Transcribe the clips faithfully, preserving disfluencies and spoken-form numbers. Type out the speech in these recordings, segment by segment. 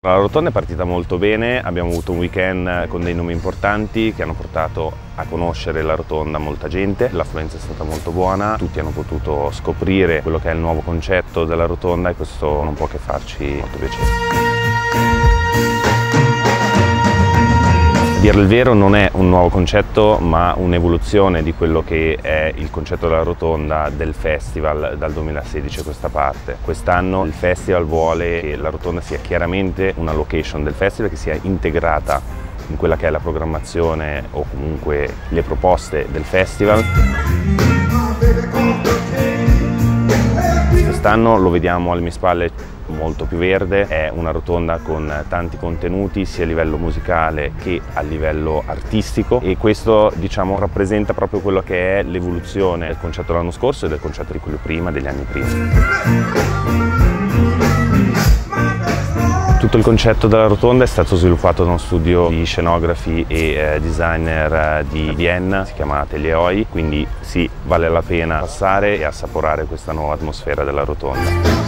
La rotonda è partita molto bene, abbiamo avuto un weekend con dei nomi importanti che hanno portato a conoscere la rotonda molta gente, l'affluenza è stata molto buona, tutti hanno potuto scoprire quello che è il nuovo concetto della rotonda e questo non può che farci molto piacere. A dire il vero non è un nuovo concetto ma un'evoluzione di quello che è il concetto della rotonda del festival dal duemilasedici a questa parte. Quest'anno il festival vuole che la rotonda sia chiaramente una location del festival, che sia integrata in quella che è la programmazione o comunque le proposte del festival. Quest'anno lo vediamo alle mie spalle molto più verde, è una rotonda con tanti contenuti sia a livello musicale che a livello artistico e questo diciamo rappresenta proprio quello che è l'evoluzione del concetto dell'anno scorso e del concetto di quello prima, degli anni prima. Tutto il concetto della rotonda è stato sviluppato da uno studio di scenografi e eh, designer di Vienna, si chiama Atelier Oi, quindi sì, vale la pena passare e assaporare questa nuova atmosfera della rotonda.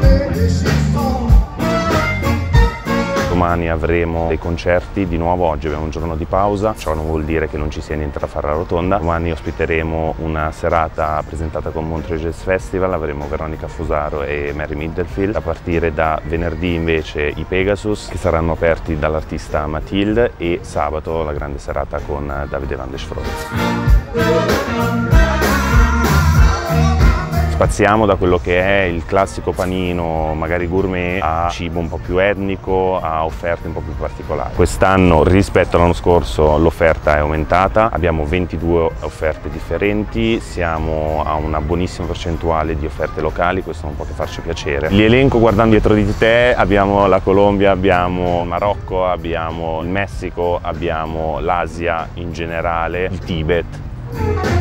Domani avremo dei concerti, di nuovo oggi abbiamo un giorno di pausa, ciò non vuol dire che non ci sia niente da fare alla rotonda. Domani ospiteremo una serata presentata con Montreux Jazz Festival, avremo Veronica Fusaro e Mary Middelfield. A partire da venerdì invece i Pegasus, che saranno aperti dall'artista Mathilde, e sabato la grande serata con Davide Van de Schroeder. Spaziamo da quello che è il classico panino, magari gourmet, a cibo un po' più etnico, a offerte un po' più particolari. Quest'anno rispetto all'anno scorso l'offerta è aumentata, abbiamo ventidue offerte differenti, siamo a una buonissima percentuale di offerte locali, questo non può che farci piacere. L'elenco guardando dietro di te abbiamo la Colombia, abbiamo il Marocco, abbiamo il Messico, abbiamo l'Asia in generale, il Tibet.